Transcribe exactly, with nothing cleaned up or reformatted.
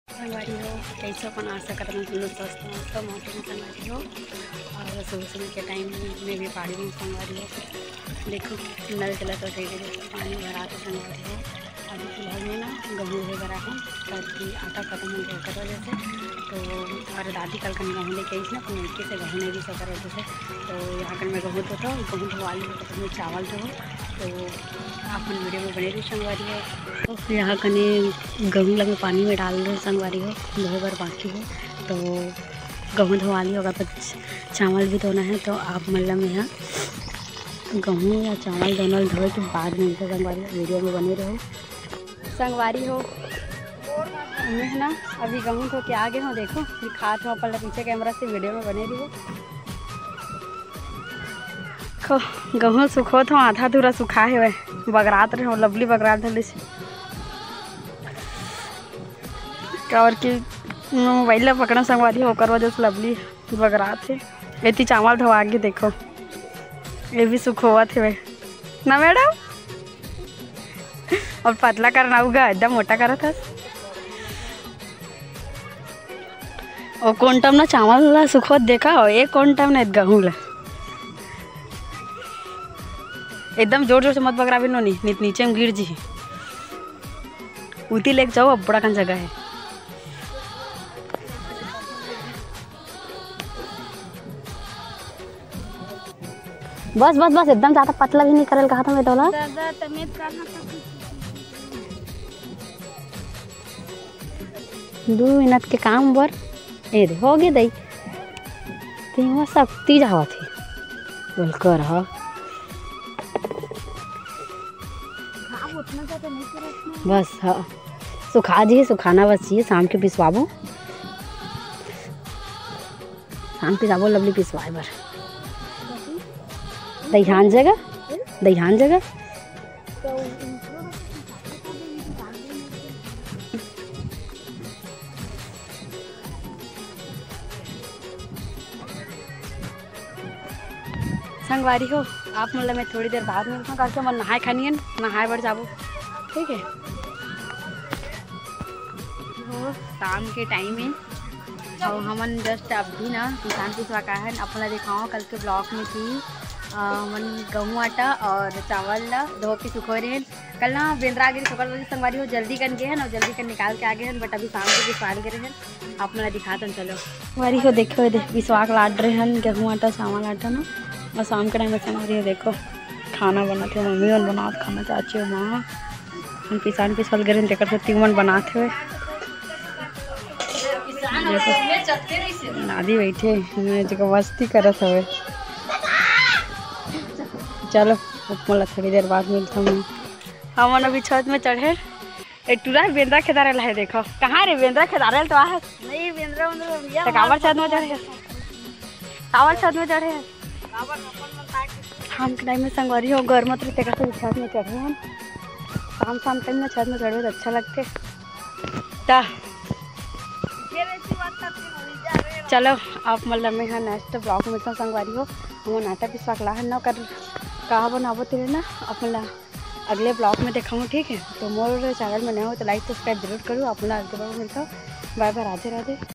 संगवारी हो कैसे अपन आशा करते हैं कि लोग स्वस्थ हों तो मौसम में संगवारी हो। और सुबह सुबह के टाइम में भी पहाड़ी में संगवारी हो। देखो नल चला तो धीरे धीरे पानी भरा तो संगवारी हो। अभी फिलहाल में ना गेहूँ वगैरह है ताकि आटा खत्म हो गया कर वजह से। तो और दादी कल कहीं गेहूँ लेके आई थी ना अपने लड़के से गेहूँ नहीं भी सफर वजह से। तो यहाँ कर मैं गेहूँ तो था गेहूँ धोवा ली तो मैं चावल जो हो तो अपन वीडियो में बने रही संगवारी हो। तो फिर यहाँ कने गेहूँ लगे पानी में डाल रहे संगवारी हो धो बार बाकी हो। तो गेहूँ धोवा ली होगा पर चावल भी धोना है। तो आप मतलब में यहाँ गेहूँ या चावल दोनों धोए के बाद में तो संगवारी वीडियो में बने रहो संगवारी हो। मैं ना अभी गेहूँ धो के आगे हो देखो फिर खात हूँ अपन पीछे कैमरा से वीडियो में बने रही हो। गेहूँ सुखो तो आधा दूरा सुखा है वह बगरात रहे हो लवली बगरात धले से और कि मोबाइल पकड़ा संगवारी होकर वजह से लवली बगरात है। इतनी चावल धोवा के देखो ये भी सुखोवा थे वह ना मैडम और पतला करना होगा एकदम मोटा करा था। और कौन टाइम ना चावल ला सुखोत देखा हो एक कौन टाइम ना गेहूँ ला एकदम जोर जोर से मत बगरा भी नो नहीं नीचे में गिर जी उती लेके जाओ अब बड़ा कन जगह है। बस बस बस एकदम ज़्यादा पतला भी नहीं करल कहा था मैं तोला दो मिनट के काम बर ए दे हो गए दई तीन शक्ति जावा थी बोल कर हा बस हाँ सुखा जी सुखाना बस चाहिए शाम के पिसवाबो शाम पिसाबो लवली पिसवाए बर दहिहान जगह दहिहान जगह संगवारी हो आप मतलब मैं थोड़ी देर बाद मिलता हूँ करके मैं नहाए खानी है नहाए बढ़ जाबो ठीक है। तो शाम के टाइम में और हमन जस्ट अभी ना किसान पिसवा का है अपना दिखाओ कल के ब्लॉग में थी मन गेहूँ आटा और चावल ला धो के सुखो रहे कल ना बेंद्रा गिरी सुखल वजह संगवारी हो जल्दी कर गए हैं और जल्दी कर निकाल के आ गए हैं बट अभी शाम को पिसवाल के रहे आप मतलब दिखाते चलो संगवारी हो देखो दे पिसवा के लाट रहे हैं गेहूँ आटा चावल आटा ना और शाम के टाइम में संगवारी हो देखो खाना बनाते हो मम्मी मन बनाते खाना चाची माँ हम किसान पिसवाल गए हैं देखकर तीन मन बनाते हुए नादी बैठे मैं जो मस्ती करत हवे चलो मला थोड़ी देर बाद मिलता हूँ। हम अभी छत में चढ़े एक टूरा बेंद्रा खेदारे है देखो कहाँ रे बेंद्रा खेदारे तो आ नहीं बेंद्रा तो कावर छत में चढ़े कावर छत में चढ़े शाम के टाइम में संगवारी हो गर्म तो छत में चढ़े हम शाम शाम टाइम में छत में चढ़े तो अच्छा लगते ता चलो आप मतलब मैं हाँ नेक्स्ट ब्लॉग में संगवारी हो हम नाटा पिसवा ला न कर कहा बनाबो तेरे ना अपना अगले ब्लॉग में देखाऊँ ठीक है। तो मोर चैनल में नया हो तो लाइक सब्सक्राइब जरूर करूँ अपना अगले ब्लॉग में मिलता हूँ बाय बाय राधे राधे।